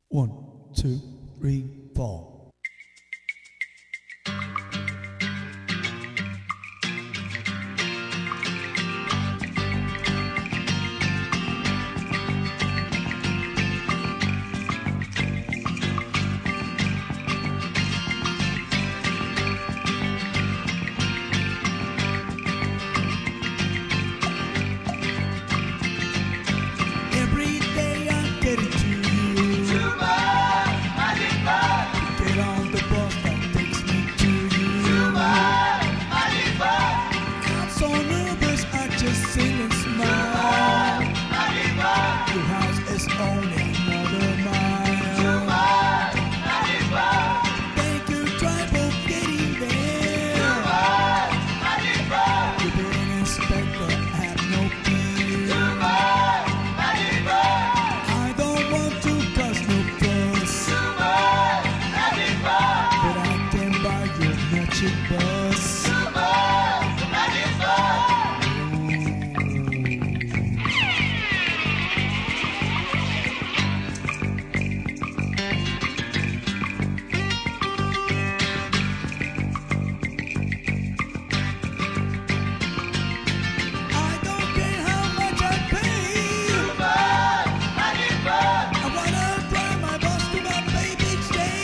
One, two, three, four. Every day I'm getting to you. Get on the bus that takes me to you. I'm so nervous, I just sit and smile. Your house is only another mile. Thank you, try for getting there. You've been an inspector, have no fear. I don't want to cause no fuss, but I can buy your magic bus. I don't care how much I pay. I wanna drive my bus to my baby each day.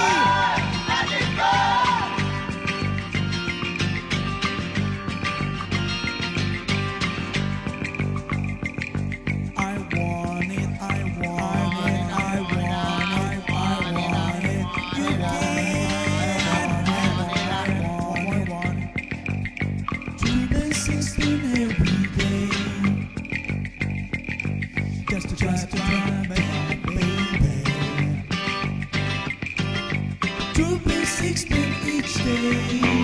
I want it, I want it, I want it, I want it. You I want it. 216 every day, just to try to drive my baby. 216 each day.